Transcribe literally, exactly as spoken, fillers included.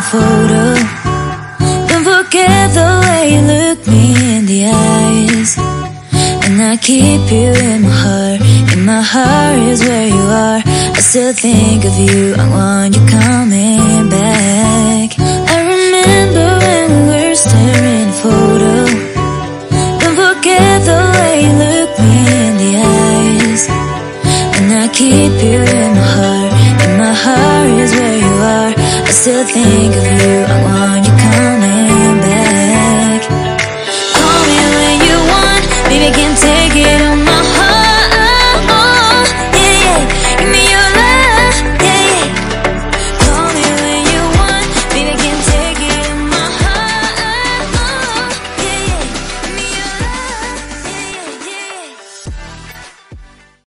photo. Don't forget the way you look me in the eyes. And I keep you in my heart. In my heart is where you are. I still think of you. I want you coming back. I remember when we were staring at a photo. Don't forget the way you look me in the eyes. And I keep you in my heart. In my heart is where you are. I still think of you.